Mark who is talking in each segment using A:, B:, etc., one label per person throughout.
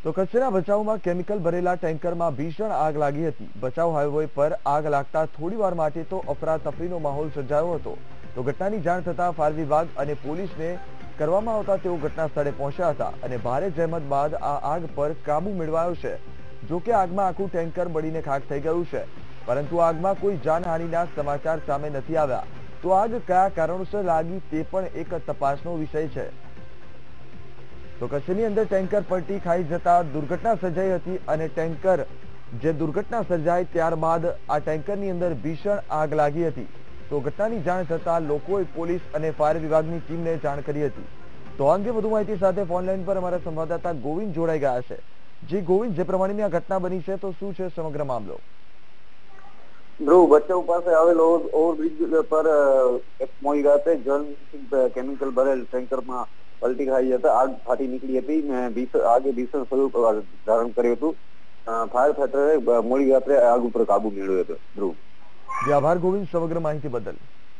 A: તો કચ્છના ભચાઉમાં કેમિકલ ભરેલા ટેન્કરમાં ભીષણ આગ લાગી હતી। ભચાઉ હાઈવે પર આગ લાગતા થોડીવાર માટે તો અફરાતફરીનો માહોલ સર્જાયો હતો। તો ઘટનાની જાણ થતા ફાયર વિભાગ અને પોલીસને કરવામાં આવતા તેઓ ઘટના સ્થળે પહોંચ્યા હતા અને ભારે જહેમત બાદ આ આગ પર કાબુ મેળવાયો છે। જો કે આગમાં આખું ટેન્કર બળીને ખાખ થઈ ગયું છે, પરંતુ આગમાં કોઈ જાનહાનિના સમાચાર સામે નથી આવ્યા। તો આગ કયા કારણોસર લાગી તે પણ એક તપાસનો વિષય છે। તો કચ્છની અંદર ટેન્કર પલટી ખાઈ જતા દુર્ઘટના સર્જાઈ હતી અને ટેન્કર જે દુર્ઘટના સર્જાઈ ત્યારબાદ આ ટેન્કરની અંદર ભીષણ આગ લાગી હતી। તો ઘટનાની જાણ થતા લોકોએ પોલીસ અને ફાયર વિભાગની ટીમને જાણ કરી હતી। તો આ અંગે વધુ માહિતી સાથે ફોનલાઈન પર અમારા સંવાદદાતા ગોવિંદ જોડાઈ ગયા છે। જી ગોવિંદ, જે પ્રમાણેની આ ઘટના બની છે તો શું છે સમગ્ર મામલો?
B: ધ્રુવ, ભચાઉ પાસે આવેલો ઓવરબ્રિજ પર એક મોડી રાતે જલ કેમિકલ ભરેલ ટેન્કરમાં પલટી ખાઈ જતા આગ ફાટી નીકળી હતી ને આગે ભીષણ સ્વરૂપ ધારણ કર્યું હતું। ફાયર ફાઈટરે મોડી રાત્રે આગ ઉપર કાબુ મેળવ્યો હતો। ધ્રુવ,
A: આભાર ગોવિંદ સમગ્ર માહિતી બદલ।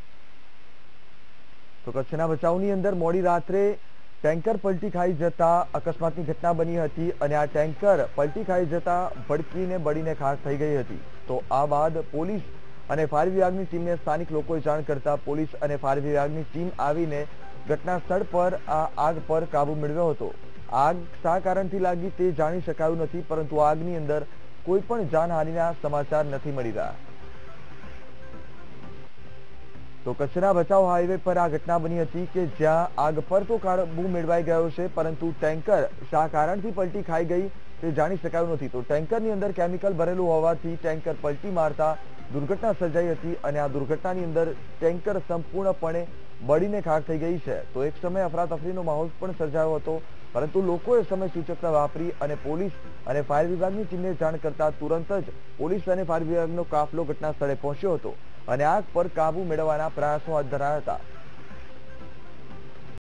A: તો કચ્છના ભચાઉની અંદર મોડી રાત્રે ટેન્કર પલટી ખાઈ જતા અકસ્માતની ઘટના બની હતી અને આ ટેન્કર પલટી ખાઈ જતા ભડકીને બળીને ખાખ થઈ ગઈ હતી। તો આ બાદ પોલીસ અને ફાયર વિભાગની ટીમને સ્થાનિક લોકોએ જાણ કરતા પોલીસ અને ફાયર વિભાગની ટીમ આવીને ઘટના સ્થળ પર આ આગ પર કાબુ મેળવ્યો હતો। આગ શા કારણથી લાગી તે જાણી શકાયું નથી, પરંતુ આગની અંદર કોઈ પણ જાનહાનિના સમાચાર નથી મળી રહ્યા। તો કચ્છના ભચાઉ હાઈવે પર આ ઘટના બની હતી કે જ્યાં આગ પર તો કાબુ મેળવાઈ ગયો છે, પરંતુ ટેન્કર શા કારણથી પલટી ખાઈ ગઈ તે જાણી શકાયું નથી। તો ટેન્કરની અંદર કેમિકલ ભરેલું હોવાથી ટેન્કર પલટી મારતા દુર્ઘટના સર્જાઈ હતી અને આ દુર્ઘટનાની અંદર ટેન્કર સંપૂર્ણપણે બળીને ખાખ થઈ ગઈ છે। તો એક સમયે અફરાતફરીનો માહોલ પણ સર્જાયો હતો, પરંતુ લોકોએ સમય સૂચકતા વાપરી અને પોલીસ અને ફાયર વિભાગની ટીમને જાણ કરતા તુરંત જ પોલીસ અને ફાયર વિભાગનો કાફલો ઘટના સ્થળે પહોંચ્યો હતો અને આગ પર કાબુ મેળવવાના પ્રયાસો હાથ ધરાયા હતા।